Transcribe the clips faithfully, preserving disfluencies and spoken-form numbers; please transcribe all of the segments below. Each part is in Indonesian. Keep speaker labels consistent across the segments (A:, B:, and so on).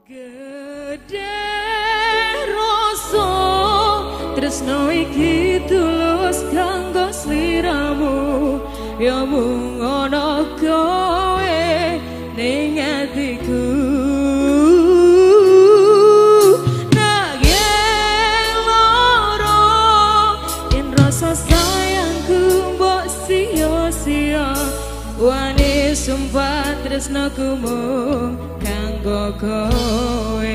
A: Gede rasa tresno iki tulus kanggo sliramu, ya mung ana kowe ning atiku. Nanging lara yen rasa sayangku mbok sia-sia, wani sumpah tresnoku mung kanggo kowe.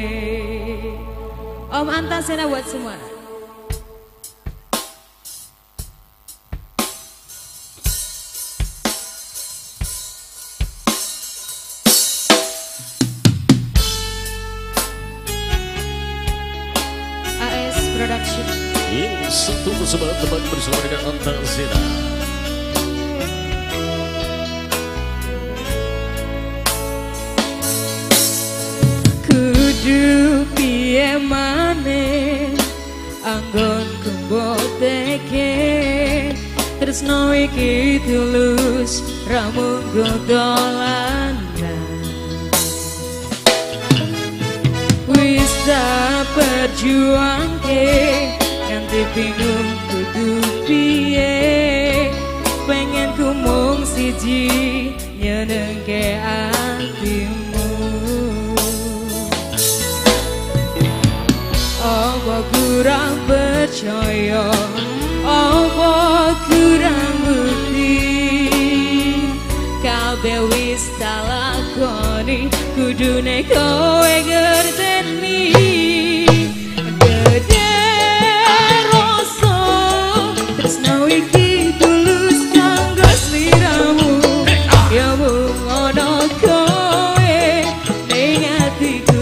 A: Om Antasena buat semua. A S Production.
B: Ini satu persembahan teman bersama dengan Antasena.
A: Kudu piye maneh anggonku mboteke, tresno iki tulus ra mung dolanan. Wis tak perjuangke nganti bingung kudu piye, pengen ku mung siji nyenengke atimu. Apa kurang percaya, apa kurang bukti, kabeh wis tak lakoni, kudune kowe ngerteni. Gede rasa tresno iki tulus kanggo sliramu, ya mung ana kowe ning atiku.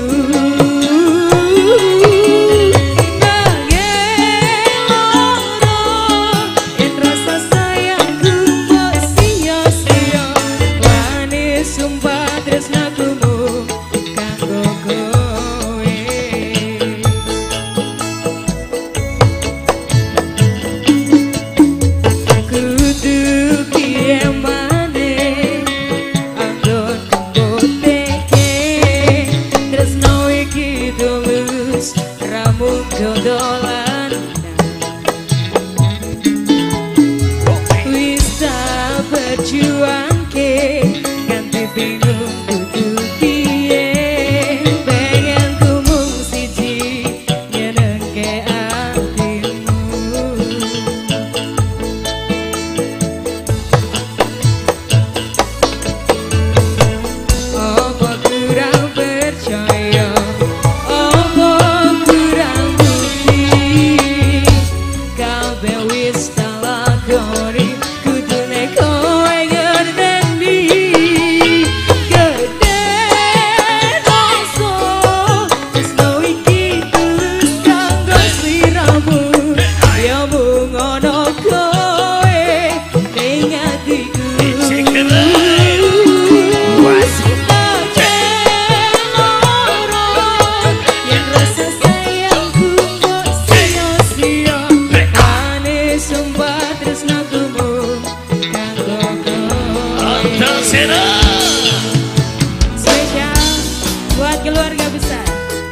A: Spesial buat keluarga besar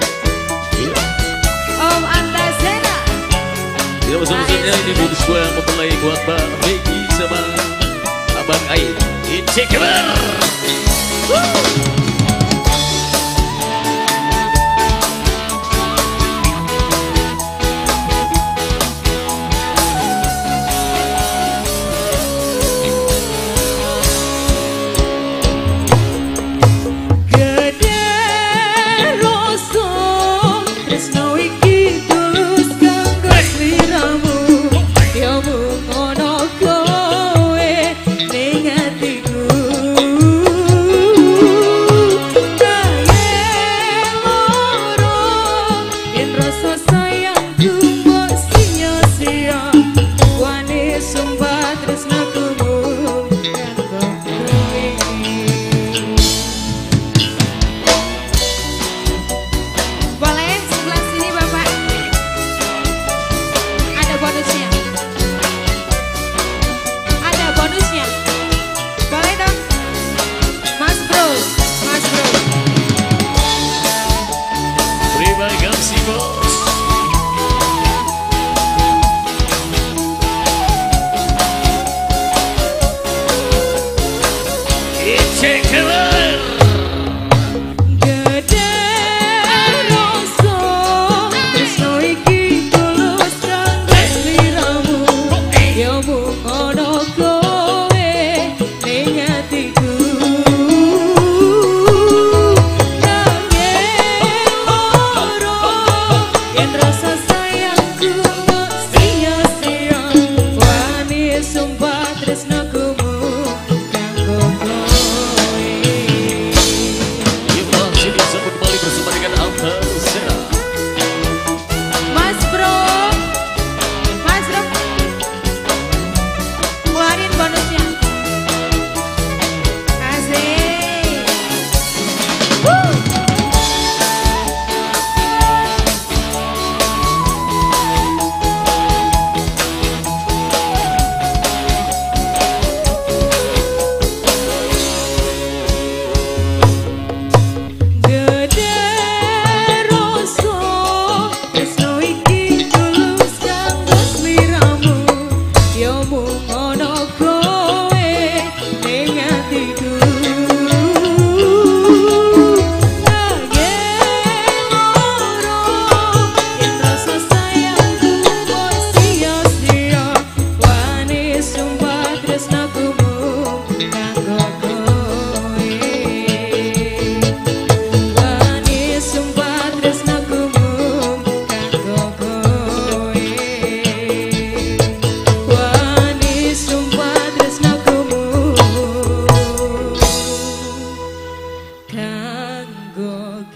A: Om Antasena.
B: Ya bersama-sama ini bonus gua mempelai buat Bang Begi sama Abang Ain. Cek kebar.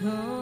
A: kau